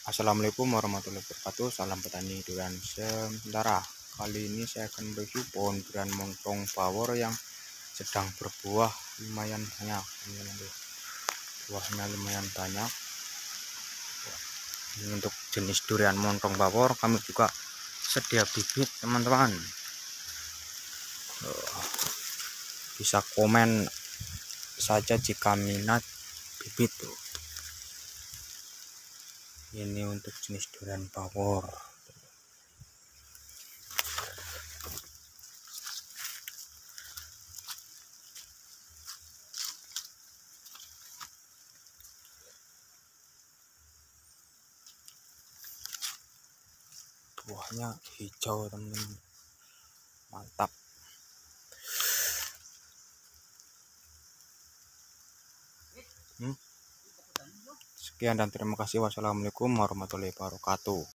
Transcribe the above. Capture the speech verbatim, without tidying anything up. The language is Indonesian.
Assalamualaikum warahmatullahi wabarakatuh. Salam petani durian sementara. Kali ini saya akan review pohon durian montong bawor yang sedang berbuah lumayan banyak. Buahnya lumayan banyak. Ini untuk jenis durian montong bawor kami juga sedia bibit, teman-teman. Bisa komen saja jika minat bibit tuh. Ini untuk jenis durian bawor. Buahnya hijau, teman-teman. Mantap. Hmm? Sekian dan terima kasih. Wassalamualaikum warahmatullahi wabarakatuh.